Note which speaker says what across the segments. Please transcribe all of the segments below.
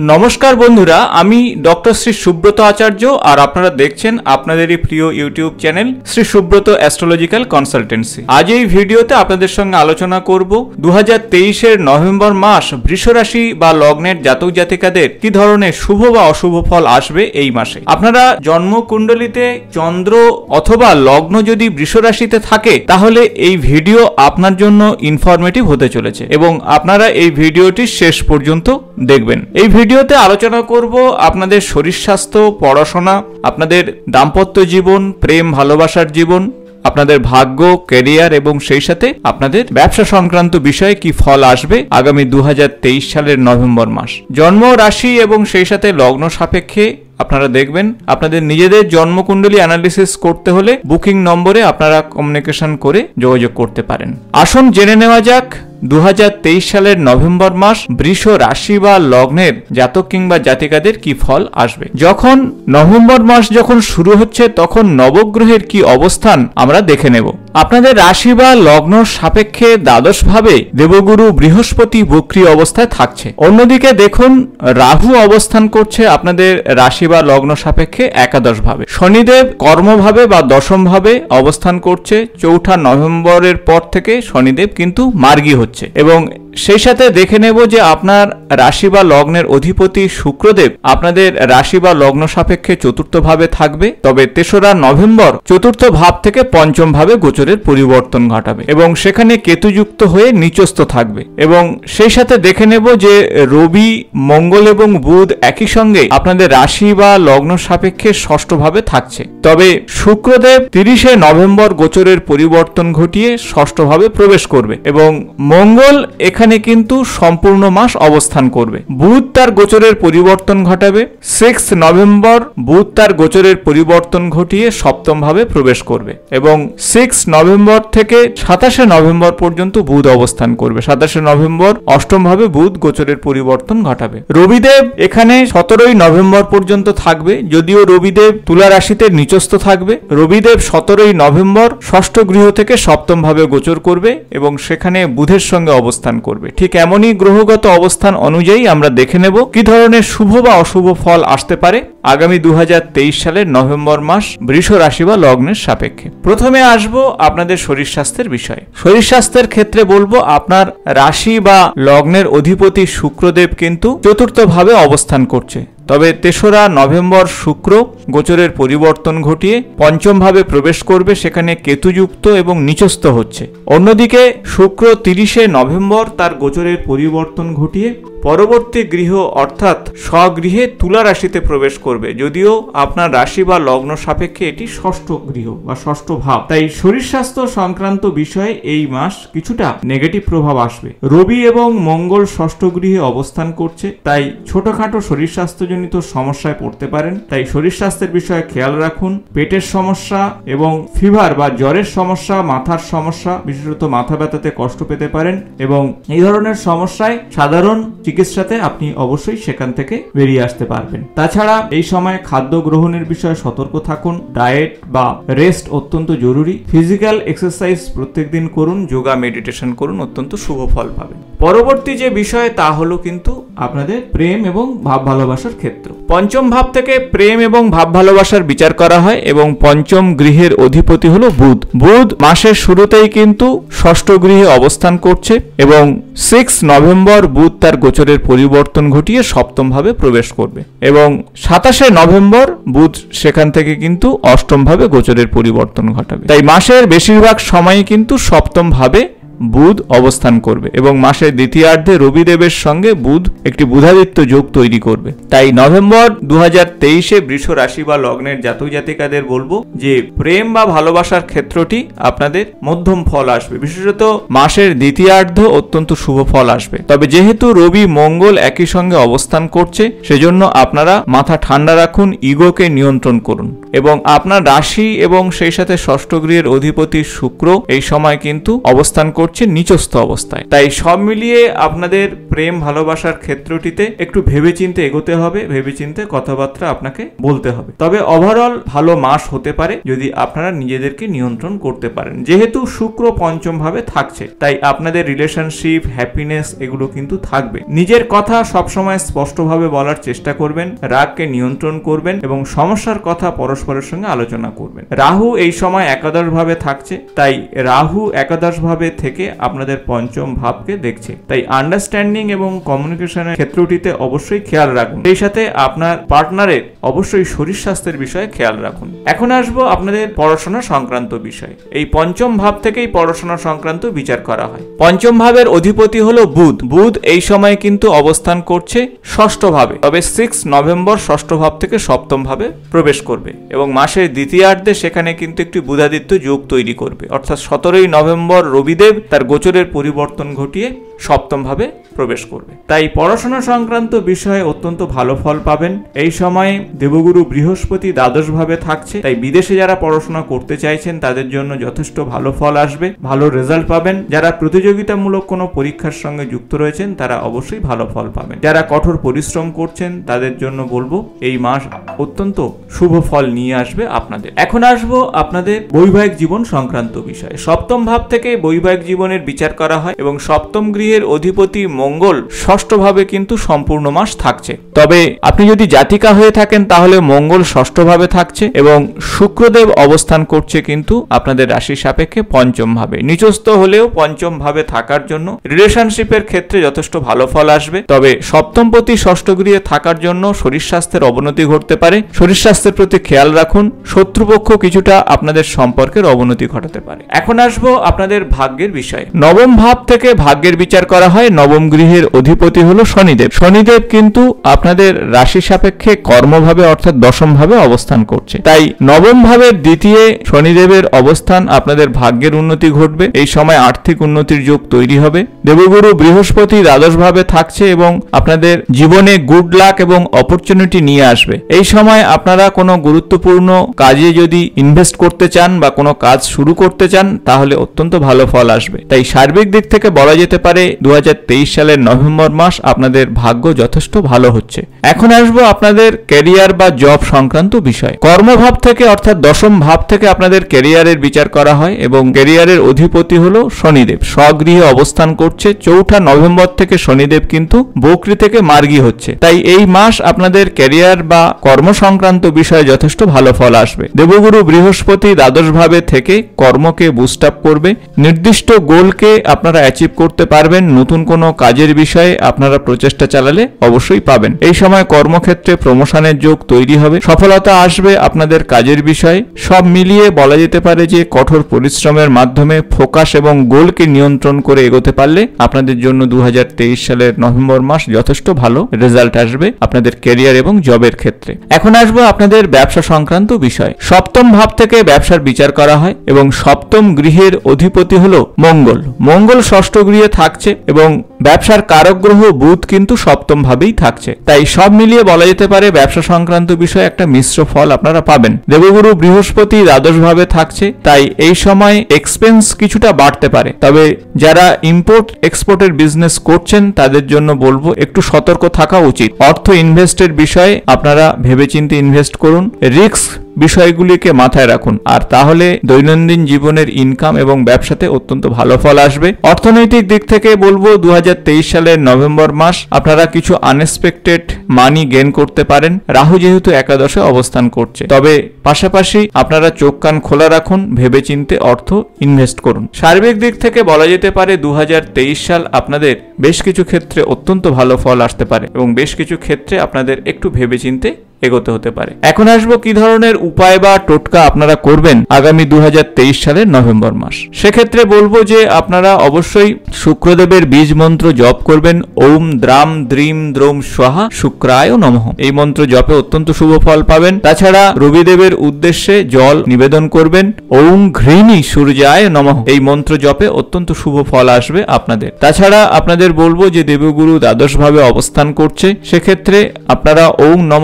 Speaker 1: नमस्कार बंधुरा आमी डॉक्टर श्री सुब्रत आचार्य और आपनारा देखছেন আপনাদেরই প্রিয় YouTube channel Shri Subrata astrological consultancy. আজ এই ভিডিওতে আপনাদের সঙ্গে আলোচনা করব 2023 এর নভেম্বর মাস বৃষ রাশি বা লগ্নের জাতক জাতিকাদের কি ধরনের শুভ বা অশুভ ফল আসবে এই মাসে। আপনারা জন্মকুণ্ডলিতে চন্দ্র অথবা লগ্ন যদি বৃষ রাশিতে থাকে তাহলে এই ভিডিও আপনার জন্য ইনফরমেটিভ হতে চলেছে এবং আপনারা এই ভিডিওটি শেষ পর্যন্ত দেখবেন। এই ভিডিওতে আলোচনা করব আপনাদের শরীর স্বাস্থ্য, পড়াশোনা, আপনাদের দাম্পত্য জীবন, প্রেম ভালোবাসার জীবন, আপনাদের ভাগ্য, ক্যারিয়ার এবং সেই সাথে আপনাদের ব্যবসা সংক্রান্ত বিষয়ে কি ফল আসবে আগামী 2023 সালের নভেম্বর মাস। জন্ম রাশি এবং সেই সাথে লগ্ন সাপেক্ষে আপনারা দেখবেন। আপনাদের নিজেদের জন্মকুণ্ডলী অ্যানালিসিস করতে হলে বুকিং নম্বরে আপনারা কমিউনিকেশন করে যোগাযোগ করতে পারেন। আসুন জেনে নেওয়া যাক 2023 সালের নভেম্বর মাস বৃষ রাশি বা লগ্নের জাতক কিংবা জাতিকাদের কি ফল আসবে। যখন নভেম্বর মাস যখন শুরু হচ্ছে তখন নবগ্রহের কি অবস্থান আমরা দেখে নেব। আপনাদের রাশি বা লগ্ন সাপেক্ষে দ্বাদশ ভাবে দেবগুরু বৃহস্পতি বক্রী অবস্থায় থাকছে। অন্যদিকে দেখুন রাহু অবস্থান করছে আপনাদের রাশি বা লগ্ন সাপেক্ষে একাদশ ভাবে। শনিদেব কর্মভাবে বা দশম ভাবে অবস্থান করছে। 4 নভেম্বরের পর থেকে শনিদেব কিন্তু মার্গী হচ্ছে এবং সেই সাথে দেখে নেব যে আপনার রাশি বা লগ্নের অধিপতি শুক্রদেব আপনাদের রাশি বা লগ্ন সাপেক্ষে চতুর্থ ভাবে থাকবে। তবে 3 নভেম্বর চতুর্থ ভাব থেকে পঞ্চম ভাবে গোচরের পরিবর্তন ঘটাবে এবং সেখানে কেতুযুক্ত হয়ে নিচস্থ থাকবে। এবং সেই সাথে দেখে নেব যে রবি, মঙ্গল এবং বুধ একই সঙ্গে আপনাদের রাশি বা লগ্ন সাপেক্ষে ষষ্ঠ ভাবে থাকছে। তবে শুক্রদেব 30 নভেম্বর গোচরের পরিবর্তন ঘটিয়ে ষষ্ঠ ভাবে প্রবেশ করবে এবং মঙ্গল এখানে কিন্তু সম্পূর্ণ মাস অবস্থান করবে। বুধ তার গোচরের পরিবর্তন ঘটাবে। 6 নভেম্বর বুধ তার গোচরের পরিবর্তন ঘটিয়ে সপ্তম ভাবে প্রবেশ করবে এবং 6 নভেম্বর থেকে 27 নভেম্বর পর্যন্ত বুধ অবস্থান করবে। 27 নভেম্বর অষ্টম ভাবে বুধ গোচরের পরিবর্তন ঘটাবে। রবিদেব এখানে 17 নভেম্বর পর্যন্ত থাকবে, যদিও রবিদেব তুলা রাশিতে নিচস্থ থাকবে। রবিদেব 17 নভেম্বর ষষ্ঠ গৃহ থেকে সপ্তম ভাবে গোচর করবে এবং সেখানে বুধের সঙ্গে অবস্থান করবে। ঠিক এমনই গ্রহগত অবস্থান অনুযায়ী আমরা দেখে নেব কি ধরনের শুভ বা অশুভ ফল আসতে পারে আগামী 2023 সালের নভেম্বর মাস বৃষ রাশি বা লগ্নের সাপেক্ষে। প্রথমে আসব আপনাদের শরীর স্বাস্থ্যের বিষয়ে। শরীর স্বাস্থ্যের ক্ষেত্রে বলবো আপনার রাশি বা লগ্নের অধিপতি শুক্রদেব কিন্তু চতুর্থ ভাবে অবস্থান করছে। তবে 3 নভেম্বর শুক্র গোচরের পরিবর্তন ঘটিয়ে পঞ্চম ভাবে প্রবেশ করবে, সেখানে কেতুযুক্ত এবং নিচস্থ হচ্ছে। অন্যদিকে শুক্র 30 নভেম্বর তার গোচরের পরিবর্তন ঘটিয়ে পরবর্তী গৃহ অর্থাৎ স্বগৃহে তুলা রাশিতে প্রবেশ করবে, যদিও আপনার রাশি বা লগ্ন সাপেক্ষে এটি ষষ্ঠ গৃহ বা ষষ্ঠ ভাব। তাই শরীর স্বাস্থ্য সংক্রান্ত বিষয়ে এই মাস কিছুটা নেগেটিভ প্রভাব আসবে। রবি এবং মঙ্গল ষষ্ঠ গৃহে অবস্থান করছে, তাই ছোটখাটো শরীর স্বাস্থ্যজনিত সমস্যায় পড়তে পারেন। তাই শরীর স্বাস্থ্যের বিষয়ে খেয়াল রাখুন। পেটের সমস্যা এবং ফিভার বা জ্বরের সমস্যা, মাথার সমস্যা, বিশেষত মাথা ব্যথাতে কষ্ট পেতে পারেন এবং এই ধরনের সমস্যায় সাধারণ চিকিৎসাতে আপনি অবশ্যই সেখান থেকে বেরিয়ে আসতে পারবেন। তাছাড়া এই সময় খাদ্য গ্রহণের বিষয়ে সতর্ক থাকুন। ডায়েট বা রেস্ট অত্যন্ত জরুরি। ফিজিক্যাল এক্সারসাইজ প্রত্যেকদিন করুন, যোগা মেডিটেশন করুন, অত্যন্ত শুভ ফল পাবেন। পরবর্তী যে বিষয় তা হলো কিন্তু আপনাদের প্রেম এবং ভাব ভালোবাসার ক্ষেত্র। পঞ্চম ভাব থেকে প্রেম এবং ভাব ভালোবাসার বিচার করা হয় এবং পঞ্চম গৃহের অধিপতি হলো বুধ। বুধ মাসের শুরুতেই কিন্তু ষষ্ঠ গৃহে অবস্থান করছে এবং 6 নভেম্বর বুধ তার গোচরের পরিবর্তন ঘটিয়ে সপ্তম ভাবে প্রবেশ করবে এবং 27 নভেম্বর বুধ সেখান থেকে কিন্তু অষ্টম ভাবে গোচরের পরিবর্তন ঘটাবে। তাই মাসের বেশিরভাগ সময়ই কিন্তু সপ্তম ভাবে বুধ অবস্থান করবে এবং মাসের দ্বিতীয়ার্ধে রবিদেবের সঙ্গে বুধ একটি বুধাদিত্য যোগ তৈরি করবে। তাই নভেম্বর 2023 বৃষ রাশি বা লগ্নের জাতক জাতিকাদের বলবো যে প্রেম বা ভালোবাসার ক্ষেত্রটি আপনাদের মধ্যম ফল আসবে। বিশেষত মাসের দ্বিতীয়ার্ধ অত্যন্ত শুভ ফল আসবে। তবে যেহেতু রবি মঙ্গল একই সঙ্গে অবস্থান করছে সেজন্য আপনারা মাথা ঠান্ডা রাখুন, ইগোকে নিয়ন্ত্রণ করুন এবং আপনার রাশি এবং সেই সাথে ষষ্ঠ গৃহের অধিপতি শুক্র এই সময় কিন্তু অবস্থান করছে করছে নিচস্থ অবস্থায়। তাই সব মিলিয়ে আপনাদের প্রেম ভালোবাসার ক্ষেত্রটিতে একটু ভেবেচিন্তে এগোতে হবে, ভেবেচিন্তে কথাবার্তা আপনাকে বলতে হবে। তবে ওভারঅল ভালো মাস হতে পারে যদি আপনারা নিজেদেরকে নিয়ন্ত্রণ করতে পারেন। যেহেতু শুক্র পঞ্চম ভাবে থাকছে, তাই আপনাদের রিলেশনশিপ, হ্যাপিনেস এগুলো কিন্তু থাকবে। নিজের কথা সবসময় স্পষ্টভাবে বলার চেষ্টা করবেন, রাগকে নিয়ন্ত্রণ করবেন এবং সমস্যার কথা পরস্পরের সঙ্গে আলোচনা করবেন। রাহু এই সময় একাদশ ভাবে থাকছে, তাই রাহু একাদশ ভাবে থেকে আপনাদের পঞ্চম ভাবকে দেখছে। তাই আন্ডারস্ট্যান্ডিং এবং কমিউনিকেশনের ক্ষেত্রটিতে অবশ্যই খেয়াল রাখুন। সেই সাথে আপনার পার্টনারের অবশ্যই শরীর স্বাস্থ্যের বিষয়ে খেয়াল রাখুন। এখন আসবো আপনাদের পড়াশোনা সংক্রান্ত বিষয়। এই পঞ্চম ভাব থেকেই পড়াশোনা সংক্রান্ত বিচার করা হয়। পঞ্চম ভাবের অধিপতি হলো বুধ। বুধ এই সময় কিন্তু অবস্থান করছে ষষ্ঠ ভাবে, তবে 6 নভেম্বর ষষ্ঠ ভাব থেকে সপ্তম ভাবে প্রবেশ করবে এবং মাসের দ্বিতীয়ার্ধে সেখানে কিন্তু একটি বুধাদিত্য যোগ তৈরি করবে। অর্থাৎ 17 নভেম্বর রবিদেব তার গোচরের পরিবর্তন ঘটিয়ে সপ্তম ভাবে প্রবেশ করবে। তাই পড়াশোনা সংক্রান্ত বিষয়ে অত্যন্ত ভালো ফল পাবেন। এই সময়ে দেবগুরু বৃহস্পতি দ্বাদশ ভাবে থাকছে, তাই বিদেশে যারা পড়াশোনা করতে চাইছেন তাদের জন্য যথেষ্ট ভালো ফল আসবে, ভালো রেজাল্ট পাবেন। যারা প্রতিযোগিতামূলক কোনো পরীক্ষার সঙ্গে যুক্ত রয়েছেন তারা অবশ্যই ভালো ফল পাবেন। যারা কঠোর পরিশ্রম করছেন তাদের জন্য বলবো এই মাস অত্যন্ত শুভ ফল নিয়ে আসবে আপনাদের। এখন আসবো আপনাদের বৈবাহিক জীবন সংক্রান্ত বিষয়। সপ্তম ভাব থেকে বৈবাহিক জীবনের বিচার করা হয় এবং সপ্তম গৃহের অধিপতি মঙ্গল ষষ্ঠ ভাবে কিন্তু সম্পূর্ণ মাস থাকছে। তবে আপনি যদি জাতিকা হয়ে থাকেন তাহলে মঙ্গল ষষ্ঠ ভাবে থাকছে এবং শুক্রদেব অবস্থান করছে কিন্তু আপনাদের রাশি সাপেক্ষে পঞ্চম ভাবে। নিচস্থ হলেও পঞ্চম ভাবে থাকার জন্য রিলেশনশিপের ক্ষেত্রে যথেষ্ট ভালো ফল আসবে। তবে সপ্তমপতি ষষ্ঠ গৃহে থাকার জন্য শরীর স্বাস্থ্যের অবনতি ঘটতে পারে। শরীর স্বাস্থ্যের প্রতি খেয়াল রাখুন। শত্রুপক্ষ কিছুটা আপনাদের সম্পর্কের অবনতি ঘটাতে পারে। এখন আসবো আপনাদের ভাগ্যের বিষয়ে। নবম ভাব থেকে ভাগ্যের বিচার করা হয়। নবম গৃহের অধিপতি হলো শনিদেব। শনিদেব কিন্তু আপনাদের রাশি সাপেক্ষে কর্মভাবে অর্থাৎ দশম ভাবে অবস্থান করছে। তাই নবম ভাবের দ্বিতীয় শনিদেবের অবস্থান আপনাদের ভাগ্যের উন্নতি ঘটবে। এই সময় আর্থিক উন্নতির যোগ তৈরি হবে। দেবগুরু বৃহস্পতি দ্বাদশ ভাবে থাকছে এবং আপনাদের জীবনে গুড লাক এবং অপরচুনিটি নিয়ে আসবে। এই সময় আপনারা কোনো গুরুত্বপূর্ণ কাজে যদি ইনভেস্ট করতে চান বা কোনো কাজ শুরু করতে চান তাহলে অত্যন্ত ভালো ফল আসবে। তাই সার্বিক দিক থেকে বলা যেতে পারে 2023 সালের নভেম্বর মাস আপনাদের ভাগ্য যথেষ্ট ভালো হচ্ছে। এখন আসবো আপনাদের ক্যারিয়ার বা জব সংক্রান্ত বিষয়। কর্মভাব থেকে অর্থাৎ দশম ভাব থেকে আপনাদের ক্যারিয়ারের বিচার করা হয় এবং ক্যারিয়ারের অধিপতি হলো শনিদেব। স্বগৃহে অবস্থান করছে। 4 নভেম্বর থেকে শনিদেব কিন্তু বকরি থেকে মার্গী হচ্ছে। তাই এই মাস আপনাদের ক্যারিয়ার বা কর্ম সংক্রান্ত বিষয়ে যথেষ্ট ভালো ফল আসবে। দেবগুরু বৃহস্পতি দ্বাদশ ভাবে থেকে কর্মকে বুস্ট আপ করবে। নির্দিষ্ট গোলকে আপনারা অ্যাচিভ করতে পারবেন। নতুন কোনো কাজের বিষয়ে আপনারা প্রচেষ্টা চালালে অবশ্যই পাবেন। এই সময় কর্মক্ষেত্রে প্রমোশনের যোগ তৈরি হবে। সফলতা আসবে আপনাদের কাজের বিষয়ে। সব মিলিয়ে বলা যেতে পারে যে কঠোর পরিশ্রমের মাধ্যমে ফোকাস এবং গোলকে নিয়ন্ত্রণ করে এগোতে পারলে আপনাদের জন্য 2023 সালের নভেম্বর মাস যথেষ্ট ভালো রেজাল্ট আসবে আপনাদের ক্যারিয়ার এবং জবের ক্ষেত্রে। এখন আসবো আপনাদের ব্যবসা সংক্রান্ত বিষয়। সপ্তম ভাব থেকে ব্যবসার বিচার করা হয় এবং সপ্তম গৃহের অধিপতি হলো মঙ্গল। মঙ্গল ষষ্ঠ গৃহে থাকছে এবং ব্যবসার কারক গ্রহ বুধ কিন্তু সপ্তম ভাবেই থাকছে। তাই সব মিলিয়ে বলা যেতে পারে ব্যবসা সংক্রান্ত বিষয়ে একটা মিশ্র ফল আপনারা পাবেন। দেবগুরু বৃহস্পতি দ্বাদশ ভাবে থাকছে, তাই এই সময় এক্সপেন্স কিছুটা বাড়তে পারে। তবে যারা ইম্পোর্ট এক্সপোর্টের বিজনেস করছেন তাদের জন্য বলবো একটু সতর্ক থাকা উচিত। অর্থ ইনভেস্টের বিষয়ে আপনারা ভেবেচিন্তে ইনভেস্ট করুন। রিস্ক বিষয়গুলিকে মাথায় রাখুন, আর তাহলে দৈনন্দিন জীবনের ইনকাম এবং ব্যবসাতে অত্যন্ত ভালো ফল আসবে। অর্থনৈতিক দিক থেকে বলবো 2023 সালের নভেম্বর মাস আপনারা কিছু আনএক্সপেক্টেড মানি গেইন করতে পারেন। রাহু যেহেতু একাদশে অবস্থান করছে, তবে পাশাপাশি আপনারা চোখ কান খোলা রাখুন, ভেবেচিন্তে অর্থ ইনভেস্ট করুন। সার্বিক দিক থেকে বলা যেতে পারে 2023 সাল আপনাদের বেশ কিছু ক্ষেত্রে অত্যন্ত ভালো ফল আসতে পারে এবং বেশ কিছু ক্ষেত্রে আপনাদের একটু ভেবেচিন্তে এগোতে হতে পারে। এখন আসবো কি ধরনের উপায় বা টোটকা আপনারা করবেন আগামী 2023 সালের নভেম্বর মাস। সেক্ষেত্রে বলবো যে আপনারা অবশ্যই শুক্রদেবের বীজ মন্ত্র জপ করবেন। ওম দ্রাম দ্রিম দ্রৌম স্বাহা শুক্রায় নমঃ। এই মন্ত্র জপে অত্যন্ত শুভ ফল পাবেন। তাছাড়া রবিদেবের উদ্দেশ্যে জল নিবেদন করবেন। ওম ঘৃণী সূর্যায় নমঃ। এই মন্ত্র জপে অত্যন্ত শুভ ফল আসবে আপনাদের। তাছাড়া আপনাদের বলবো যে দেবগুরু দ্বাদশ ভাবে অবস্থান করছে, সেক্ষেত্রে আপনারা ওম নমঃ ভগবতে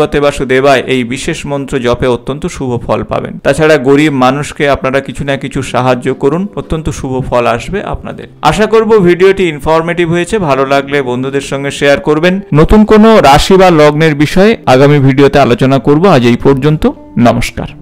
Speaker 1: ভগবতে বাসুদেবায় এই বিশেষ মন্ত্র জপে অত্যন্ত শুভ ফল পাবেন। তাছাড়া গরিব মানুষকে আপনারা কিছু না কিছু সাহায্য করুন, অত্যন্ত শুভ ফল আসবে আপনাদের। আশা করব ভিডিওটি ইনফরমেটিভ হয়েছে। ভালো লাগলে বন্ধুদের সঙ্গে শেয়ার করবেন। নতুন কোনো রাশি বা লগ্নের বিষয়ে আগামী ভিডিওতে আলোচনা করব। আজ এই পর্যন্ত, নমস্কার।